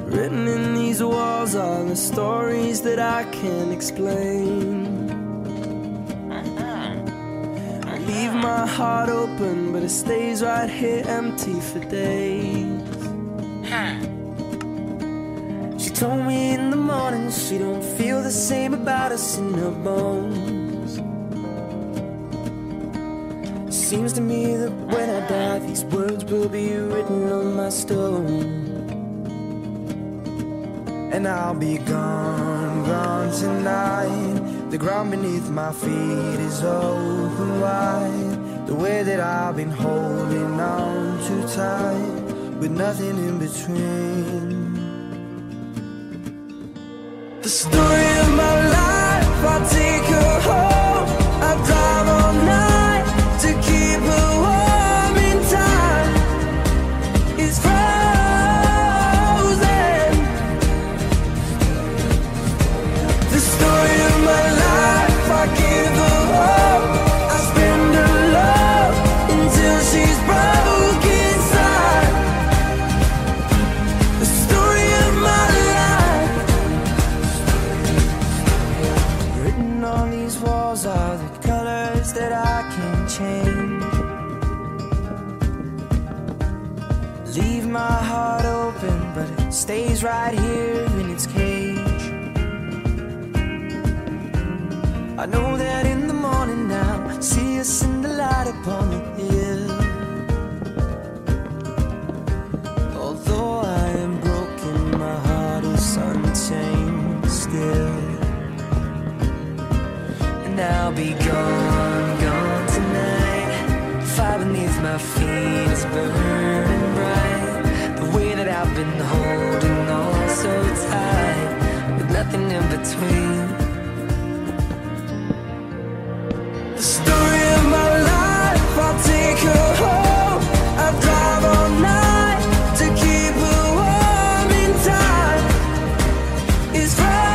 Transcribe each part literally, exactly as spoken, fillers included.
Written in these walls are the stories that I can't explain. I leave my heart open, but it stays right here empty for days. She told me in the morning she don't feel the same about us in her bones. Seems to me that when I die, these words will be written on my stone. And I'll be gone, gone tonight. The ground beneath my feet is open wide. The way that I've been holding on too tight, with nothing in between. The story of my life, I take her home. I drive all night to keep her warm in time. It's frozen. The story of my life, I give her hope. I spend her love until she's broke inside. The story of my life. Written on these walls are the colors that I can't change. Leave my heart open, but it stays right here in its cage. I know that in the morning now, see us in the light upon the hill. Although I am broken, my heart is untamed still. And I'll be gone, gone tonight. Fire beneath my feet is burning bright. The way that I've been holding on so tight, with nothing in between. The story of my life, I'll take her home. I drive all night to keep her warm in time. It's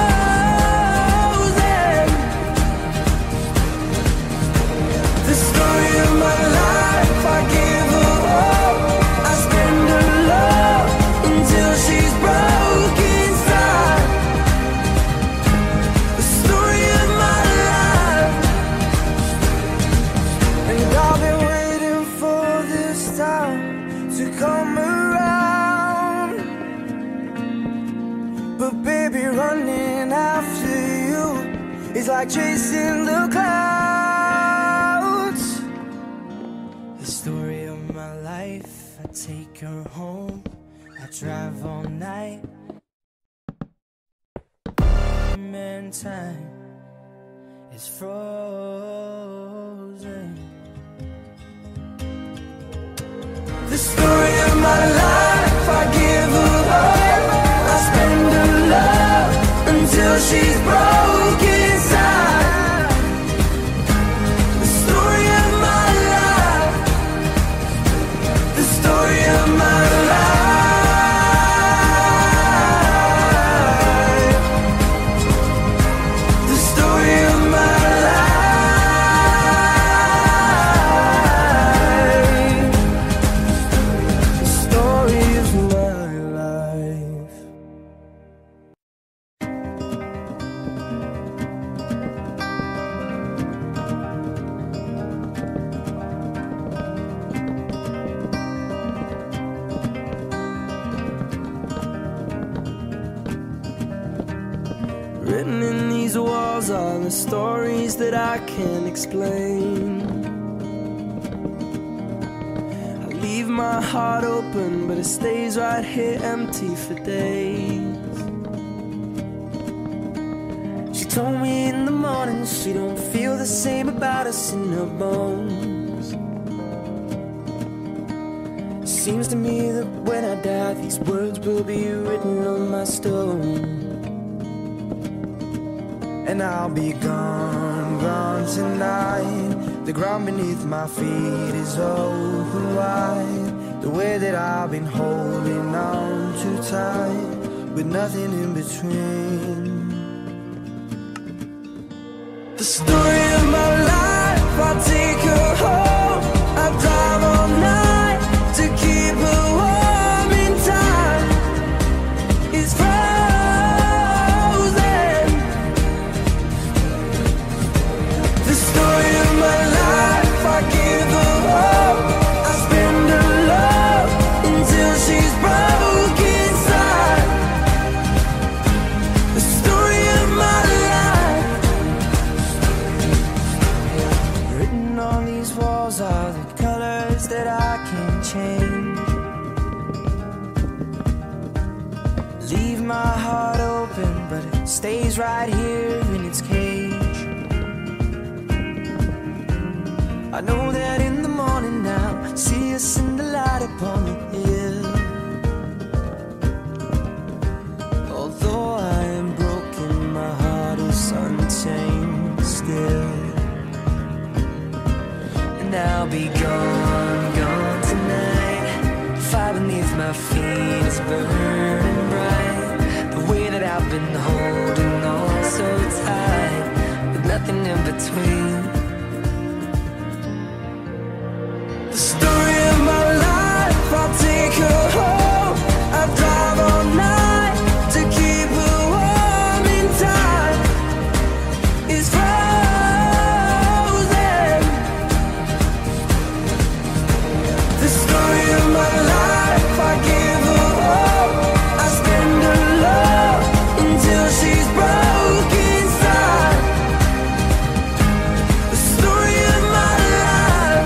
frozen. The story of my life, I give her hope. I spend her love until she's broke inside. The story of my life. And I've been waiting for this time to come around. But baby, running after you is like chasing the clouds. The story of my life, I take her home. I drive all night. Man, time is frozen. The story of my life, I give her hope. I spend her love until she's broke inside. The story of my life. The story of my life. The story of my life. The story of my life. Written in these walls are the stories that I can't explain. I leave my heart open, but it stays right here empty for days. She told me in the morning she don't feel the same about us in her bones. Seems to me that when I die, these words will be written on my stone. And I'll be gone, gone tonight. The ground beneath my feet is open wide. The way that I've been holding on too tight, with nothing in between. The story of my life, I take her home. I drive all night to keep her warm in time. It's leave my heart open, but it stays right here in its cage. I know that in the morning now, see us in the light upon the hill. Although I am broken, my heart is unchained still. And I'll be gone, gone tonight. Fire beneath my feet is burning bright. The way that I've been holding on so tight, with nothing in between. The story of my life, I'll take her home. I drive all night to keep her warm in time. It's frozen. The story of my life, I give her all. I spend her love until she's broke inside. The story of my life.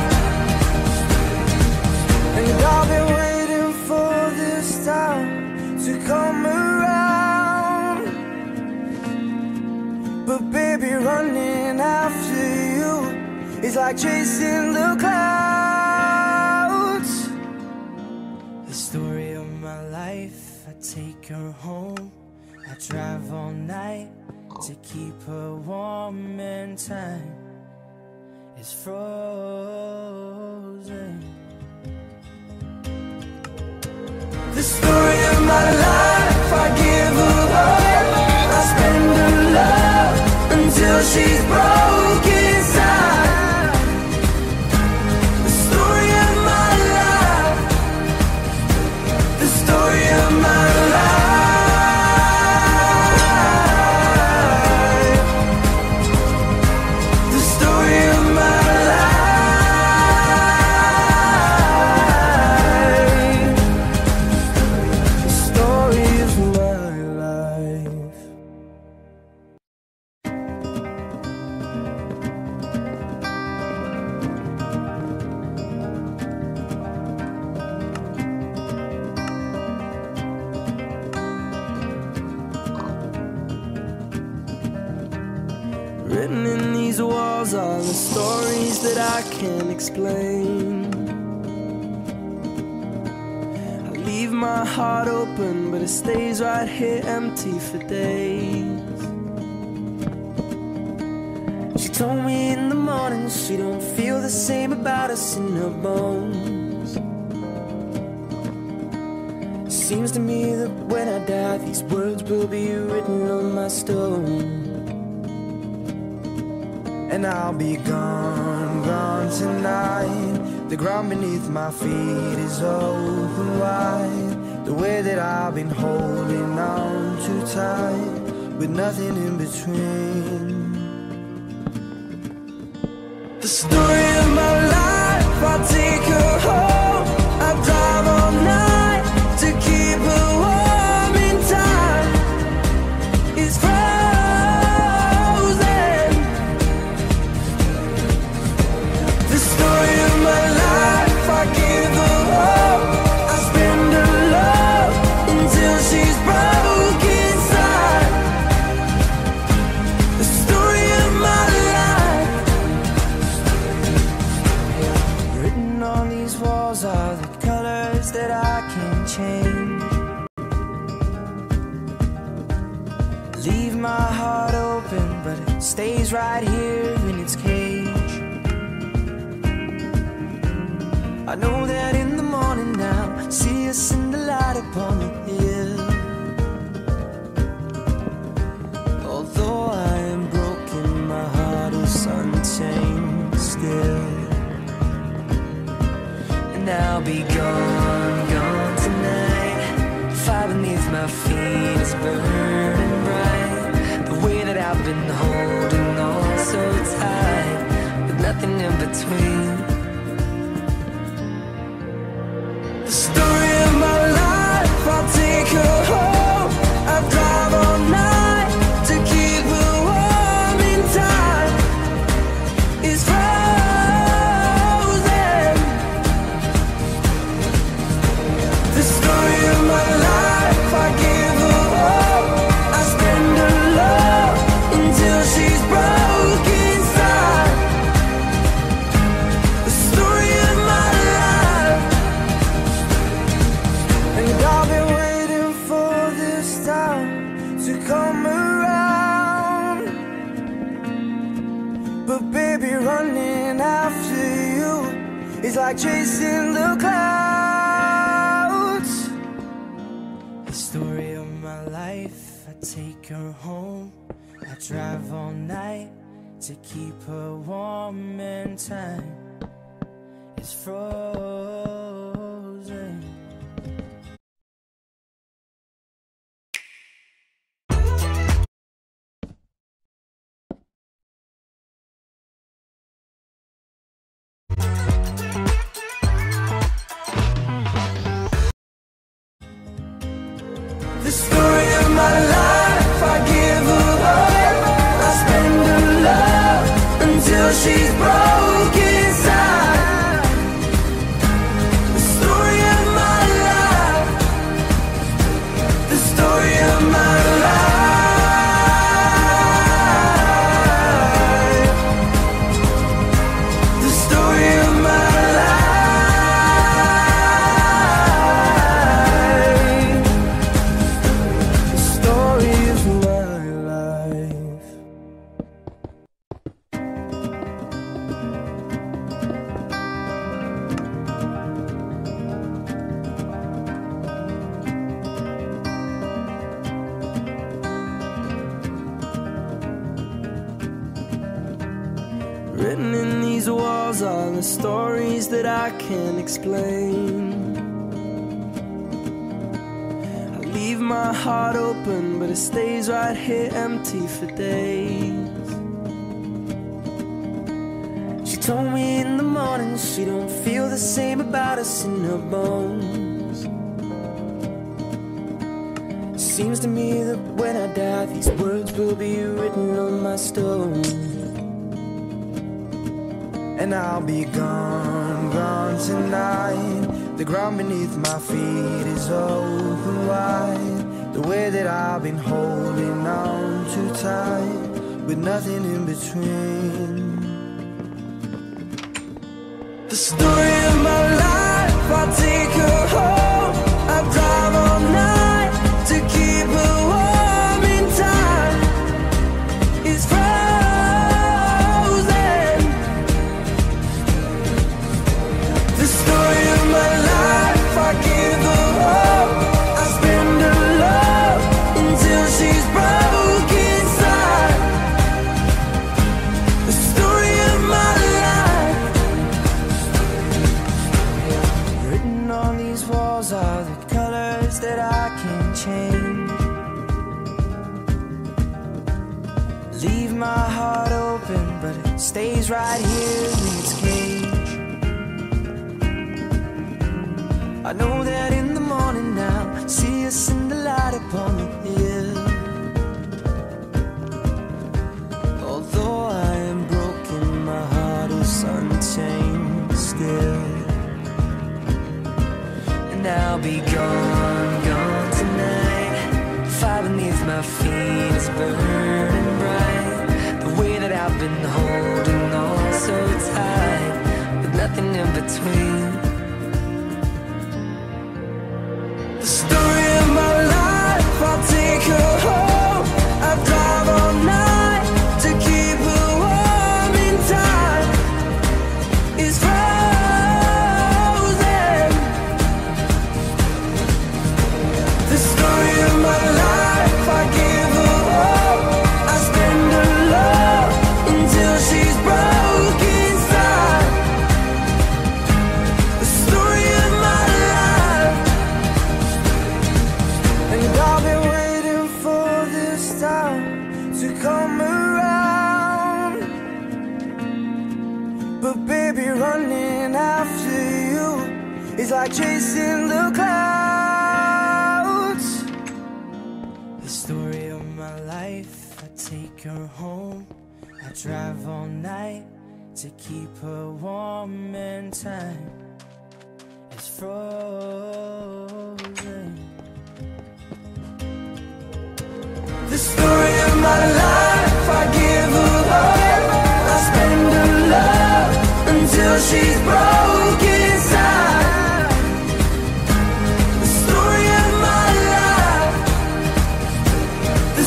And I've been waiting for this time to come around. But baby, running after you is like chasing the clouds. The story of my life, I take her home. I drive all night to keep her warm, and time is frozen. The story of my life, I give her all. I spend her love until she's broke inside. The story of my life. The story of my life. The story of my life. The story of my life. Written in these walls are the stories that I can't explain. I leave my heart open, but it stays right here empty for days. She told me in the morning she don't feel the same about us in her bones. Seems to me that when I die, these words will be written on my stone. And I'll be gone, gone tonight. The ground beneath my feet is open wide. The way that I've been holding on too tight, with nothing in between. The story of my life, I'll take her home. I drive all night to keep her warm in time. It's frozen. The story of my life, I give her all. I spend her love until she's broke inside. The story of my life. Written on these walls are the colors that I can't change. Leave my heart open, but it stays right here in its cage. I know that in the morning now, see us in the light upon the hill. Although I am broken, my heart is unchained still. And I'll be gone, gone tonight. Fire beneath my feet is burning bright. The way that I've been holding on so tight, with nothing in between. The story of my life, I'll take her home. I drive all night to keep her warm in time. It's frozen. The story of my life, I give her to come around. But baby, running after you is like chasing the clouds. The story of my life, I take her home, I drive all night to keep her warm, and time is frozen. The story of my life, I give her up, I spend her love until she's broken inside. The story of my life, the story of my life, the story of my life, the story of my life. Written in these walls are the stories that I can't explain. I leave my heart open, but it stays right here empty for days. She told me in the morning she don't feel the same about us in her bones. Seems to me that when I die, these words will be written on my stone. And I'll be gone, gone tonight. The ground beneath my feet is open wide. The way that I've been holding on too tight, with nothing in between. The story of my life, I'll take her home, I'll drive all night to keep her warm in time. It's frozen. The story of my life, I give her hope, I spend her love until she's broken inside. The story of my life, written on these walls are the colors that I can't change. Leave my heart open, but it stays right here in its cage. I know that in the morning now, see us in the light upon the hill. Although I am broken, my heart is unchained still. And I'll be gone, gone tonight. Fire beneath my feet is burning bright. The way that I've been holding on so tight, with nothing in between. The story of my life, I'll take her home, I'll drive all night to keep her warm in time. It's frozen. The story of my life, I give her hope, I spend her love until she's broken inside. The story of my life. And I've been waiting for this time to come around. But baby, running after you is like chasing the clouds. The story of my life, I take her home, I drive all night to keep her warm, and time is frozen. The story of my life, I give her up, I spend her love until she's broken inside. The story of my life, the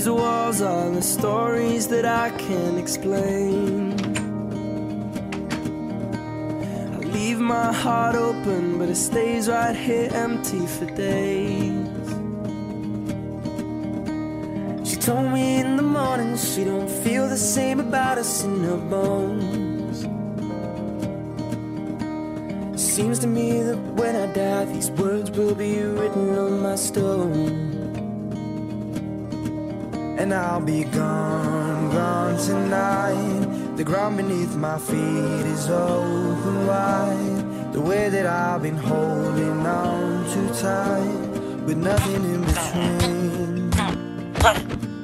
These walls are the stories that I can't explain. I leave my heart open, but it stays right here empty for days. She told me in the morning she don't feel the same about us in her bones. Seems to me that when I die, these words will be written on my stone. And I'll be gone, gone tonight. The ground beneath my feet is open wide. The way that I've been holding on too tight, with nothing in between.